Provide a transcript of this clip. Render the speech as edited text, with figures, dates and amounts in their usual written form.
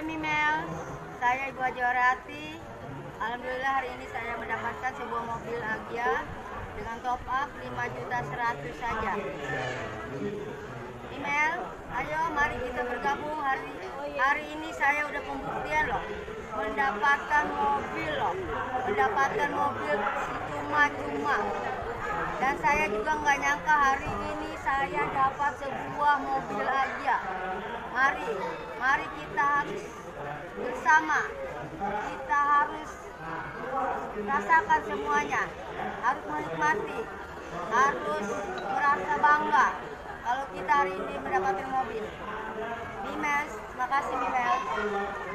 Hai Mimel, saya Ibu Haji Orati. Alhamdulillah hari ini saya mendapatkan sebuah mobil Agya dengan top up 5.100.000 saja. Mimel, ayo mari kita bergabung hari ini saya udah pembuktian loh, mendapatkan mobil cuma-cuma. Dan saya juga nggak nyangka hari ini saya dapat sebuah mobil Agya. Mari kita harus bersama, kita harus rasakan semuanya, harus menikmati, harus merasa bangga kalau kita hari ini mendapatkan mobil. Mimel, terima kasih Mimel.